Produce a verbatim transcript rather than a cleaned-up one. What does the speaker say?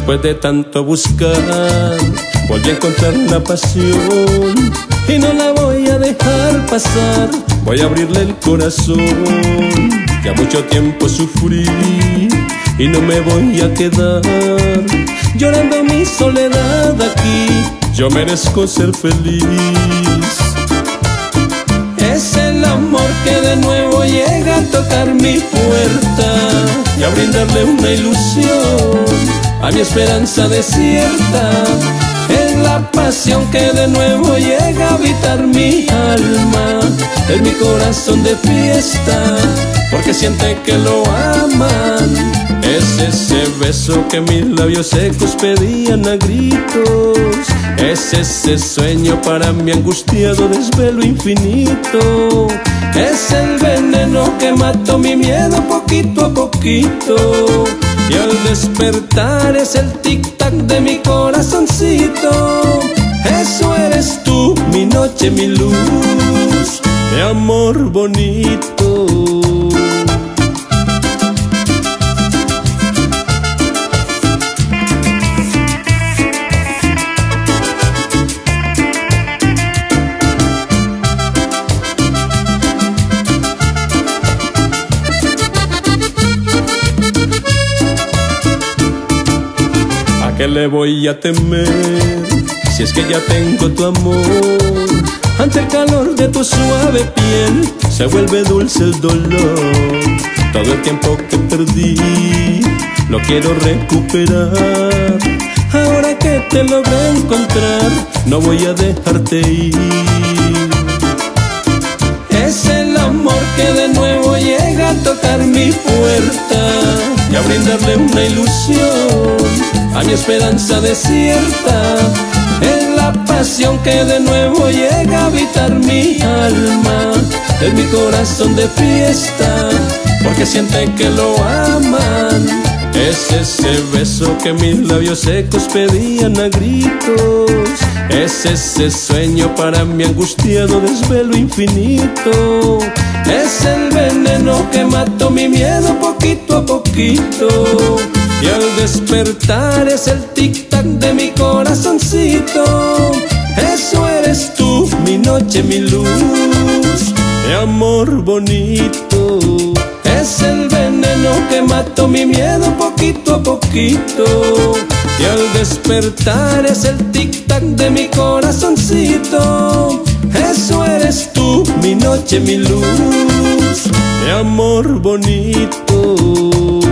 Después de tanto buscar, volví a encontrar la pasión y no la voy a dejar pasar. Voy a abrirle el corazón. Ya mucho tiempo sufrí y no me voy a quedar llorando mi soledad aquí. Yo merezco ser feliz. Es el amor que de nuevo llega a tocar mi puerta y a brindarle una ilusión a mi esperanza desierta. Es la pasión que de nuevo llega a habitar mi alma, en mi corazón de fiesta, porque siente que lo aman. Es ese beso que mis labios secos pedían a gritos. Es ese sueño para mi angustiado desvelo infinito. Es el veneno que mató mi miedo poquito a poquito. Y al despertar es el tic-tac de mi corazoncito. Eso eres tú, mi noche, mi luz, mi amor bonito. ¿A qué le voy a temer si es que ya tengo tu amor? Ante el calor de tu suave piel se vuelve dulce el dolor. Todo el tiempo que perdí lo quiero recuperar. Ahora que te logré encontrar, no voy a dejarte ir. Es el amor que de nuevo llega a tocar mi puerta y a brindarle una ilusión a mi esperanza desierta. Es la pasión que de nuevo llega a habitar mi alma, en mi corazón de fiesta, porque siente que lo aman. Es ese beso que mis labios secos pedían a gritos. Es ese sueño para mi angustiado desvelo infinito. Es el veneno que mató mi miedo poquito a poquito. Y al despertar es el tic-tac de mi corazoncito. Eso eres tú, mi noche, mi luz, mi amor bonito. Es el veneno que mató mi miedo poquito a poquito. Y al despertar es el tic-tac de mi corazoncito. Eso eres tú, mi noche, mi luz, mi amor bonito.